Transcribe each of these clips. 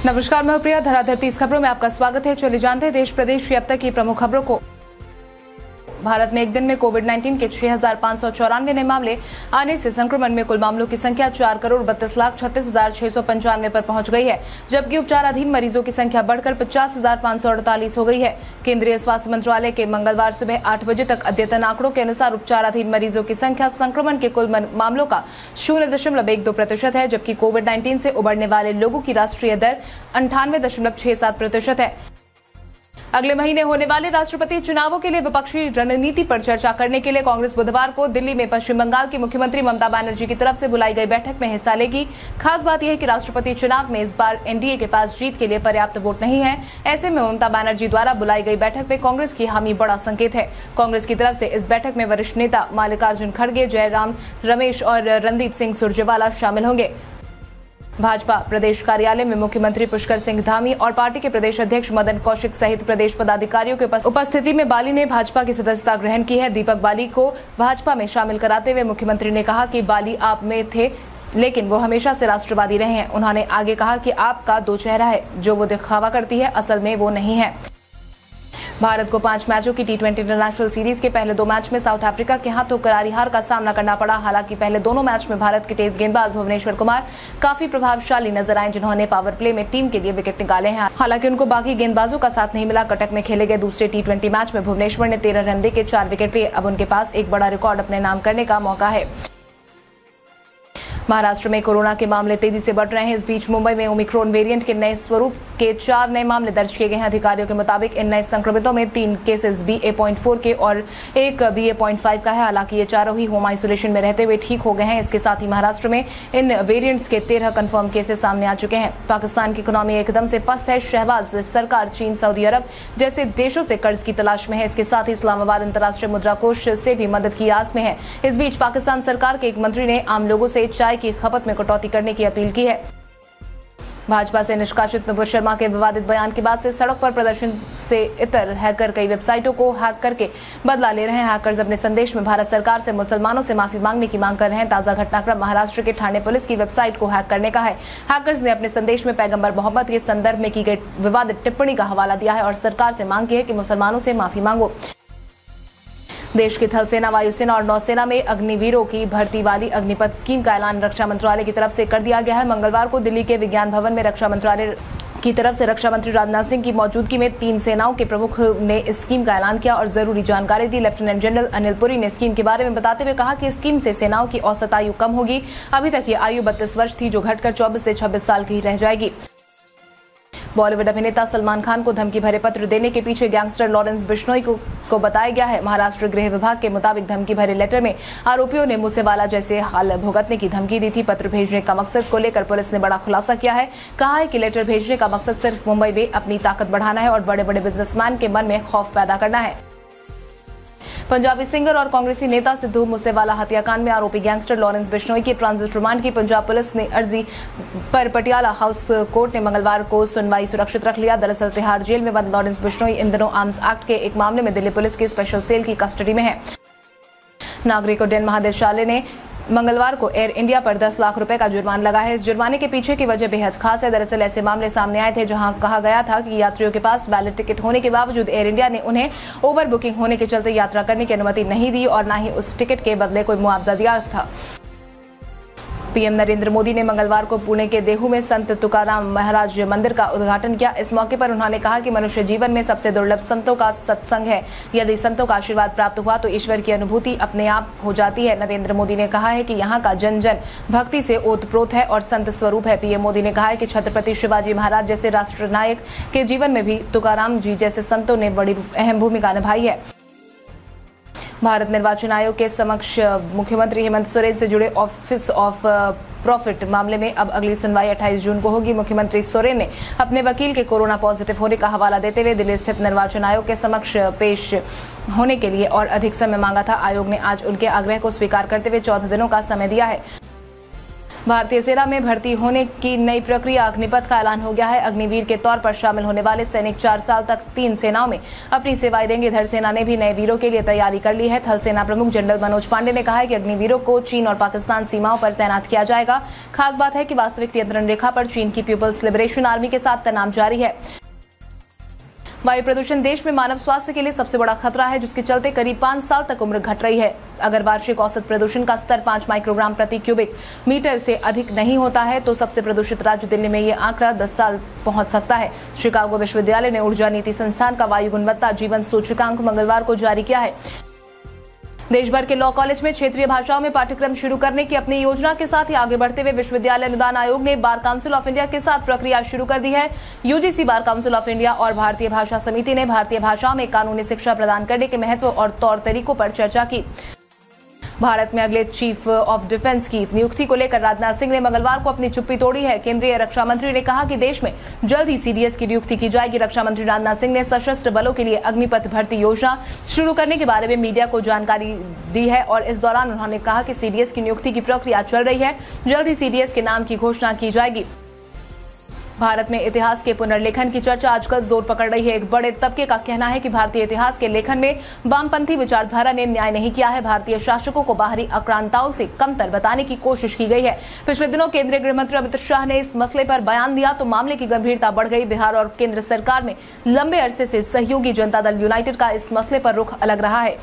नमस्कार, मैं प्रिया। धराधर 30 खबरों में आपका स्वागत है। चलिए जानते हैं देश प्रदेश की अब तक की प्रमुख खबरों को। भारत में एक दिन में कोविड-19 के 6,594 नए मामले आने से संक्रमण में कुल मामलों की संख्या 4,32,36,695 पर पहुंच गई है, जबकि उपचाराधीन मरीजों की संख्या बढ़कर 50,548 हो गई है। केंद्रीय स्वास्थ्य मंत्रालय के मंगलवार सुबह 8 बजे तक अद्यतन आंकड़ों के अनुसार उपचाराधीन मरीजों की संख्या संक्रमण के कुल मामलों का 0.12% है, जबकि कोविड-19 से उबरने वाले लोगों की राष्ट्रीय दर 98.67% है। अगले महीने होने वाले राष्ट्रपति चुनावों के लिए विपक्षी रणनीति पर चर्चा करने के लिए कांग्रेस बुधवार को दिल्ली में पश्चिम बंगाल की मुख्यमंत्री ममता बनर्जी की तरफ से बुलाई गई बैठक में हिस्सा लेगी। खास बात यह है कि राष्ट्रपति चुनाव में इस बार एनडीए के पास जीत के लिए पर्याप्त वोट नहीं है। ऐसे में ममता बनर्जी द्वारा बुलाई गई बैठक में कांग्रेस की हामी बड़ा संकेत है। कांग्रेस की तरफ से इस बैठक में वरिष्ठ नेता मल्लिकार्जुन खड़गे, जयराम रमेश और रणदीप सिंह सुरजेवाला शामिल होंगे। भाजपा प्रदेश कार्यालय में मुख्यमंत्री पुष्कर सिंह धामी और पार्टी के प्रदेश अध्यक्ष मदन कौशिक सहित प्रदेश पदाधिकारियों की उपस्थिति में बाली ने भाजपा की सदस्यता ग्रहण की है। दीपक बाली को भाजपा में शामिल कराते हुए मुख्यमंत्री ने कहा कि बाली आप में थे, लेकिन वो हमेशा से राष्ट्रवादी रहे हैं। उन्होंने आगे कहा कि आपका दो चेहरा है, जो वो दिखावा करती है, असल में वो नहीं है। भारत को 5 मैचों की टी20 इंटरनेशनल सीरीज के पहले 2 मैच में साउथ अफ्रीका के हाथों करारी हार का सामना करना पड़ा। हालांकि पहले दोनों मैच में भारत के तेज गेंदबाज भुवनेश्वर कुमार काफी प्रभावशाली नजर आए, जिन्होंने पावर प्ले में टीम के लिए विकेट निकाले हैं। हालांकि उनको बाकी गेंदबाजों का साथ नहीं मिला। कटक में खेले गए दूसरे टी20 मैच में भुवनेश्वर ने 13 रन देके 4 विकेट लिए। अब उनके पास एक बड़ा रिकॉर्ड अपने नाम करने का मौका है। महाराष्ट्र में कोरोना के मामले तेजी से बढ़ रहे हैं। इस बीच मुंबई में ओमिक्रॉन वेरिएंट के नए स्वरूप के 4 नए मामले दर्ज किए गए हैं। अधिकारियों के मुताबिक इन नए संक्रमितों में 3 केसेस BA.4 के और एक BA.5 का है। हालांकि ये चारों ही होम आइसोलेशन में रहते हुए ठीक हो गए हैं। इसके साथ ही महाराष्ट्र में इन वेरिएंट्स के 13 कंफर्म केसेस सामने आ चुके हैं। पाकिस्तान की इकोनॉमी एकदम से पस्त है। शहबाज सरकार चीन, सऊदी अरब जैसे देशों से कर्ज की तलाश में है। इसके साथ ही इस्लामाबाद अंतर्राष्ट्रीय मुद्रा कोष से भी मदद की आस में है। इस बीच पाकिस्तान सरकार के एक मंत्री ने आम लोगों से चाय की खपत में कटौती करने की अपील की है। भाजपा से निष्कासित नुपुर शर्मा के विवादित बयान के बाद से सड़क पर प्रदर्शन से इतर हैकर कई वेबसाइटों को हैक करके बदला ले रहे हैं। हैकर्स अपने संदेश में भारत सरकार से मुसलमानों से माफी मांगने की मांग कर रहे हैं। ताजा घटनाक्रम महाराष्ट्र के ठाणे पुलिस की वेबसाइट को हैक करने का है। हैकर्स ने अपने संदेश में पैगंबर मोहम्मद के संदर्भ में की गई विवादित टिप्पणी का हवाला दिया है और सरकार से मांग की है कि मुसलमानों से माफी मांगो। देश की थल सेना, वायुसेना और नौसेना में अग्निवीरों की भर्ती वाली अग्निपथ स्कीम का ऐलान रक्षा मंत्रालय की तरफ से कर दिया गया है। मंगलवार को दिल्ली के विज्ञान भवन में रक्षा मंत्रालय की तरफ से रक्षा मंत्री राजनाथ सिंह की मौजूदगी में 3 सेनाओं के प्रमुख ने इस स्कीम का ऐलान किया और जरूरी जानकारी दी। लेफ्टिनेंट जनरल अनिल पुरी ने स्कीम के बारे में बताते हुए कहा कि स्कीम से सेनाओं की औसत आयु कम होगी। अभी तक ये आयु 32 वर्ष थी, जो घटकर 24 से 26 साल की रह जाएगी। बॉलीवुड अभिनेता सलमान खान को धमकी भरे पत्र देने के पीछे गैंगस्टर लॉरेंस बिश्नोई को बताया गया है। महाराष्ट्र गृह विभाग के मुताबिक धमकी भरे लेटर में आरोपियों ने मूसेवाला जैसे हाल भुगतने की धमकी दी थी। पत्र भेजने का मकसद को लेकर पुलिस ने बड़ा खुलासा किया है। कहा है कि लेटर भेजने का मकसद सिर्फ मुंबई में अपनी ताकत बढ़ाना है और बड़े बड़े बिजनेसमैन के मन में खौफ पैदा करना है। पंजाबी सिंगर और कांग्रेसी नेता सिद्धू मूसेवाला हत्याकांड में आरोपी गैंगस्टर लॉरेंस बिश्नोई की ट्रांजिट रिमांड की पंजाब पुलिस ने अर्जी पर पटियाला हाउस कोर्ट ने मंगलवार को सुनवाई सुरक्षित रख लिया। दरअसल तिहाड़ जेल में बंद लॉरेंस बिश्नोई इन दिनों आर्म्स एक्ट के एक मामले में दिल्ली पुलिस की स्पेशल सेल की कस्टडी में है। नागरिक उड्डयन महानिदेशालय ने मंगलवार को एयर इंडिया पर 10 लाख रुपए का जुर्माना लगा है। इस जुर्माने के पीछे की वजह बेहद खास है। दरअसल ऐसे मामले सामने आए थे जहां कहा गया था कि यात्रियों के पास वैलिड टिकट होने के बावजूद एयर इंडिया ने उन्हें ओवर बुकिंग होने के चलते यात्रा करने की अनुमति नहीं दी और न ही उस टिकट के बदले कोई मुआवजा दिया था। पीएम नरेंद्र मोदी ने मंगलवार को पुणे के देहू में संत तुकाराम महाराज मंदिर का उद्घाटन किया। इस मौके पर उन्होंने कहा कि मनुष्य जीवन में सबसे दुर्लभ संतों का सत्संग है। यदि संतों का आशीर्वाद प्राप्त हुआ तो ईश्वर की अनुभूति अपने आप हो जाती है। नरेंद्र मोदी ने कहा है कि यहाँ का जन जन भक्ति से ओतप्रोत है और संत स्वरूप है। पीएम मोदी ने कहा है कि छत्रपति शिवाजी महाराज जैसे राष्ट्र नायक के जीवन में भी तुकाराम जी जैसे संतों ने बड़ी अहम भूमिका निभाई है। भारत निर्वाचन आयोग के समक्ष मुख्यमंत्री हेमंत सोरेन से जुड़े ऑफिस ऑफ प्रॉफिट मामले में अब अगली सुनवाई 28 जून को होगी। मुख्यमंत्री सोरेन ने अपने वकील के कोरोना पॉजिटिव होने का हवाला देते हुए दिल्ली स्थित निर्वाचन आयोग के समक्ष पेश होने के लिए और अधिक समय मांगा था। आयोग ने आज उनके आग्रह को स्वीकार करते हुए 14 दिनों का समय दिया है। भारतीय सेना में भर्ती होने की नई प्रक्रिया अग्निपथ का ऐलान हो गया है। अग्निवीर के तौर पर शामिल होने वाले सैनिक 4 साल तक 3 सेनाओं में अपनी सेवाएं देंगे। इधर सेना ने भी नए वीरों के लिए तैयारी कर ली है। थल सेना प्रमुख जनरल मनोज पांडे ने कहा है कि अग्निवीरों को चीन और पाकिस्तान सीमाओं पर तैनात किया जाएगा। खास बात है कि वास्तविक नियंत्रण रेखा पर चीन की पीपल्स लिबरेशन आर्मी के साथ तनाव जारी है। वायु प्रदूषण देश में मानव स्वास्थ्य के लिए सबसे बड़ा खतरा है, जिसके चलते करीब 5 साल तक उम्र घट रही है। अगर वार्षिक औसत प्रदूषण का स्तर 5 माइक्रोग्राम प्रति क्यूबिक मीटर से अधिक नहीं होता है तो सबसे प्रदूषित राज्य दिल्ली में ये आंकड़ा 10 साल पहुंच सकता है। शिकागो विश्वविद्यालय ने ऊर्जा नीति संस्थान का वायु गुणवत्ता जीवन सूचकांक मंगलवार को जारी किया है। देश भर के लॉ कॉलेज में क्षेत्रीय भाषाओं में पाठ्यक्रम शुरू करने की अपनी योजना के साथ ही आगे बढ़ते हुए विश्वविद्यालय अनुदान आयोग ने बार काउंसिल ऑफ इंडिया के साथ प्रक्रिया शुरू कर दी है। UGC, bar council of India और भारतीय भाषा समिति ने भारतीय भाषाओं में कानूनी शिक्षा प्रदान करने के महत्व और तौर तरीकों पर चर्चा की। भारत में अगले चीफ ऑफ डिफेंस की नियुक्ति को लेकर राजनाथ सिंह ने मंगलवार को अपनी चुप्पी तोड़ी है। केंद्रीय रक्षा मंत्री ने कहा कि देश में जल्द ही सीडीएस की नियुक्ति की जाएगी। रक्षा मंत्री राजनाथ सिंह ने सशस्त्र बलों के लिए अग्निपथ भर्ती योजना शुरू करने के बारे में मीडिया को जानकारी दी है और इस दौरान उन्होंने कहा कि सीडीएस की नियुक्ति की प्रक्रिया चल रही है। जल्द ही सीडीएस के नाम की घोषणा की जाएगी। भारत में इतिहास के पुनर्लेखन की चर्चा आजकल जोर पकड़ रही है। एक बड़े तबके का कहना है कि भारतीय इतिहास के लेखन में वामपंथी विचारधारा ने न्याय नहीं किया है। भारतीय शासकों को बाहरी आक्रांताओं से कमतर बताने की कोशिश की गई है। पिछले दिनों केंद्रीय गृह मंत्री अमित शाह ने इस मसले पर बयान दिया तो मामले की गंभीरता बढ़ गई। बिहार और केंद्र सरकार में लंबे अरसे से सहयोगी जनता दल यूनाइटेड का इस मसले पर रुख अलग रहा है।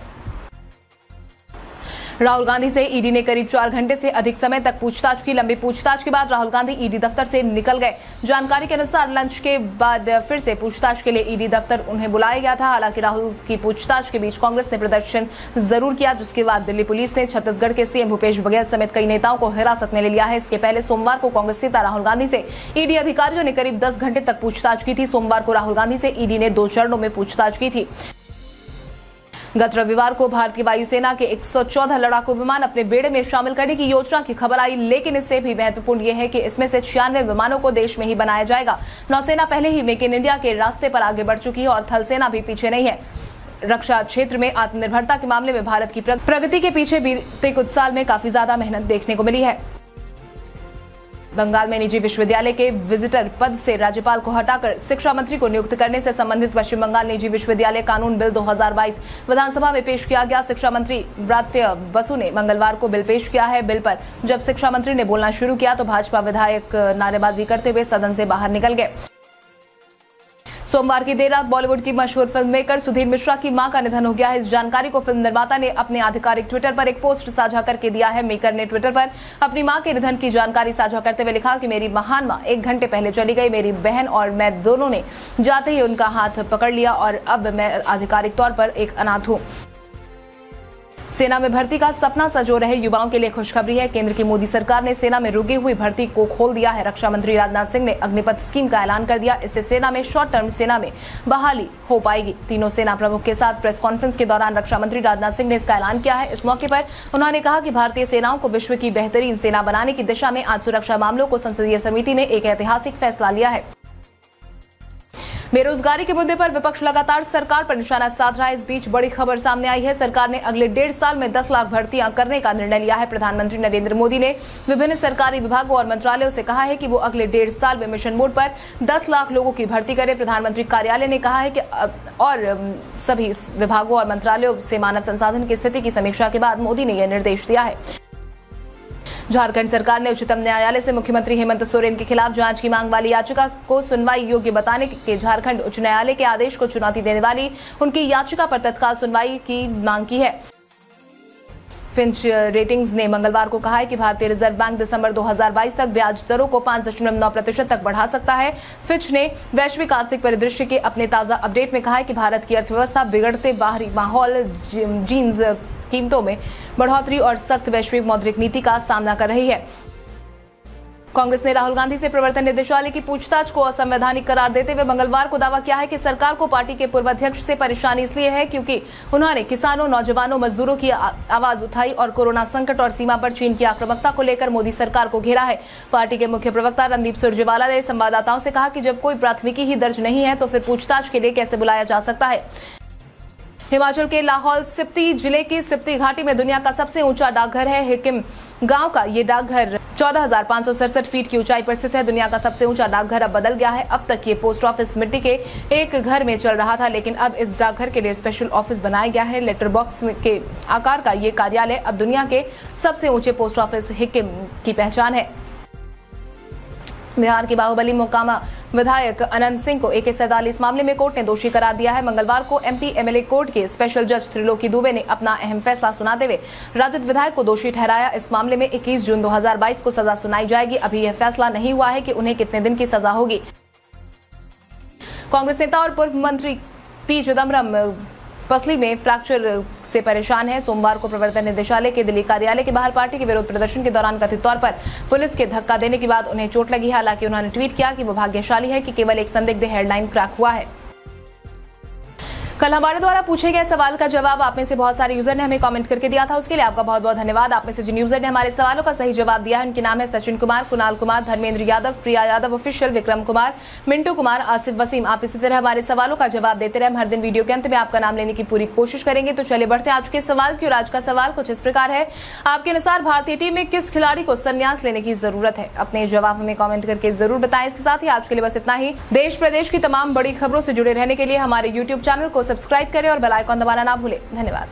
राहुल गांधी से ईडी ने करीब 4 घंटे से अधिक समय तक पूछताछ की। लंबी पूछताछ के बाद राहुल गांधी ईडी दफ्तर से निकल गए। जानकारी के अनुसार लंच के बाद फिर से पूछताछ के लिए ईडी दफ्तर उन्हें बुलाया गया था। हालांकि राहुल की पूछताछ के बीच कांग्रेस ने प्रदर्शन जरूर किया, जिसके बाद दिल्ली पुलिस ने छत्तीसगढ़ के सीएम भूपेश बघेल समेत कई नेताओं को हिरासत में ले लिया है। इसके पहले सोमवार को कांग्रेस नेता राहुल गांधी से ईडी अधिकारियों ने करीब 10 घंटे तक पूछताछ की थी। सोमवार को राहुल गांधी से ईडी ने 2 चरणों में पूछताछ की थी। गत रविवार को भारतीय वायुसेना के 114 लड़ाकू विमान अपने बेड़े में शामिल करने की योजना की खबर आई, लेकिन इससे भी महत्वपूर्ण यह है कि इसमें से 96 विमानों को देश में ही बनाया जाएगा। नौसेना पहले ही मेक इन इंडिया के रास्ते पर आगे बढ़ चुकी है और थल सेना भी पीछे नहीं है। रक्षा क्षेत्र में आत्मनिर्भरता के मामले में भारत की प्रगति के पीछे बीते कुछ साल में काफी ज्यादा मेहनत देखने को मिली है। बंगाल में निजी विश्वविद्यालय के विजिटर पद से राज्यपाल को हटाकर शिक्षा मंत्री को नियुक्त करने से संबंधित पश्चिम बंगाल निजी विश्वविद्यालय कानून बिल 2022 विधानसभा में पेश किया गया। शिक्षा मंत्री ब्रात्य बसु ने मंगलवार को बिल पेश किया है। बिल पर जब शिक्षा मंत्री ने बोलना शुरू किया तो भाजपा विधायक नारेबाजी करते हुए सदन से बाहर निकल गए। सोमवार की देर रात बॉलीवुड की मशहूर फिल्म मेकर सुधीर मिश्रा की मां का निधन हो गया है। इस जानकारी को फिल्म निर्माता ने अपने आधिकारिक ट्विटर पर एक पोस्ट साझा करके दिया है। मेकर ने ट्विटर पर अपनी मां के निधन की जानकारी साझा करते हुए लिखा कि मेरी महान मां 1 घंटे पहले चली गई। मेरी बहन और मैं दोनों ने जाते ही उनका हाथ पकड़ लिया और अब मैं आधिकारिक तौर पर एक अनाथ हूं। सेना में भर्ती का सपना सजो रहे युवाओं के लिए खुशखबरी है। केंद्र की मोदी सरकार ने सेना में रुकी हुई भर्ती को खोल दिया है। रक्षा मंत्री राजनाथ सिंह ने अग्निपथ स्कीम का ऐलान कर दिया। इससे सेना में शॉर्ट टर्म सेना में बहाली हो पाएगी। तीनों सेना प्रमुख के साथ प्रेस कॉन्फ्रेंस के दौरान रक्षा मंत्री राजनाथ सिंह ने इसका ऐलान किया है। इस मौके पर उन्होंने कहा कि भारतीय सेनाओं को विश्व की बेहतरीन सेना बनाने की दिशा में आज सुरक्षा मामलों को संसदीय समिति ने एक ऐतिहासिक फैसला लिया है। बेरोजगारी के मुद्दे पर विपक्ष लगातार सरकार पर निशाना साध रहा है। इस बीच बड़ी खबर सामने आई है। सरकार ने अगले 1.5 साल में 10 लाख भर्तियां करने का निर्णय लिया है। प्रधानमंत्री नरेंद्र मोदी ने विभिन्न सरकारी विभागों और मंत्रालयों से कहा है कि वो अगले 1.5 साल में मिशन मोड पर 10 लाख लोगों की भर्ती करें। प्रधानमंत्री कार्यालय ने कहा है कि और सभी विभागों और मंत्रालयों से मानव संसाधन की स्थिति की समीक्षा के बाद मोदी ने यह निर्देश दिया है। झारखंड सरकार ने उच्चतम न्यायालय से मुख्यमंत्री हेमंत सोरेन के खिलाफ जांच की मांग वाली याचिका को सुनवाई योग्य बताने के झारखंड उच्च न्यायालय के आदेश को चुनौती देने वाली उनकी याचिका पर तत्काल सुनवाई की मांग की है। फिंच रेटिंग्स ने मंगलवार को कहा है कि भारतीय रिजर्व बैंक दिसंबर 2022 तक ब्याज दरों को 5.9% तक बढ़ा सकता है। फिच ने वैश्विक आर्थिक परिदृश्य के अपने ताजा अपडेट में कहा है कि भारत की अर्थव्यवस्था बिगड़ते बाहरी माहौल, जीन्स कीमतों में बढ़ोतरी और सख्त वैश्विक मौद्रिक नीति का सामना कर रही है। कांग्रेस ने राहुल गांधी से प्रवर्तन निदेशालय की पूछताछ को असंवैधानिक करार देते हुए मंगलवार को दावा किया है कि सरकार को पार्टी के पूर्व अध्यक्ष से परेशानी इसलिए है क्योंकि उन्होंने किसानों, नौजवानों, मजदूरों की आवाज उठाई और कोरोना संकट और सीमा पर चीन की आक्रामकता को लेकर मोदी सरकार को घेरा है। पार्टी के मुख्य प्रवक्ता रणदीप सुरजेवाला ने संवाददाताओं से कहा कि जब कोई प्राथमिकी ही दर्ज नहीं है तो फिर पूछताछ के लिए कैसे बुलाया जा सकता है। हिमाचल के लाहौल स्पिति जिले की स्पिति घाटी में दुनिया का सबसे ऊंचा डाकघर है। हिकिम गांव का ये डाकघर 14,567 फीट की ऊंचाई पर स्थित है। दुनिया का सबसे ऊंचा डाकघर अब बदल गया है। अब तक ये पोस्ट ऑफिस मिट्टी के एक घर में चल रहा था, लेकिन अब इस डाकघर के लिए स्पेशल ऑफिस बनाया गया है। लेटर बॉक्स के आकार का ये कार्यालय अब दुनिया के सबसे ऊंचे पोस्ट ऑफिस हिकिम की पहचान है। बिहार के बाहुबली मोकामा विधायक अनंत सिंह को AK-47 मामले में कोर्ट ने दोषी करार दिया है। मंगलवार को MP MLA कोर्ट के स्पेशल जज त्रिलोकी दुबे ने अपना अहम फैसला सुनाते हुए राजद विधायक को दोषी ठहराया। इस मामले में 21 जून 2022 को सजा सुनाई जाएगी। अभी यह फैसला नहीं हुआ है कि उन्हें कितने दिन की सजा होगी। कांग्रेस नेता और पूर्व मंत्री P चिदम्बरम पसली में फ्रैक्चर से परेशान है। सोमवार को प्रवर्तन निदेशालय के दिल्ली कार्यालय के बाहर पार्टी के विरोध प्रदर्शन के दौरान कथित तौर पर पुलिस के धक्का देने के बाद उन्हें चोट लगी। हालांकि उन्होंने ट्वीट किया कि वो भाग्यशाली है कि केवल एक संदिग्ध हेडलाइन क्रैक हुआ है। कल हमारे द्वारा पूछे गए सवाल का जवाब आप में से बहुत सारे यूजर ने हमें कमेंट करके दिया था, उसके लिए आपका बहुत बहुत धन्यवाद। आप में से जिन यूजर ने हमारे सवालों का सही जवाब दिया है उनके नाम है सचिन कुमार, कुणाल कुमार, धर्मेंद्र यादव, प्रिया यादव ऑफिशियल, विक्रम कुमार, मिंटू कुमार, आसिफ वसीम। आप इसी तरह हमारे सवालों का जवाब देते रहे। हम हर दिन वीडियो के अंत में आपका नाम लेने की पूरी कोशिश करेंगे। तो चलिए बढ़ते हैं आज के सवाल की। और आज का सवाल कुछ इस प्रकार है, आपके अनुसार भारतीय टीम में किस खिलाड़ी को संन्यास लेने की जरूरत है? अपने जवाब हमें कमेंट करके जरूर बताएं। इसके साथ ही आज के लिए बस इतना ही। देश प्रदेश की तमाम बड़ी खबरों से जुड़े रहने के लिए हमारे YouTube चैनल को सब्सक्राइब करें और बेल आइकन दबाना ना भूलें। धन्यवाद।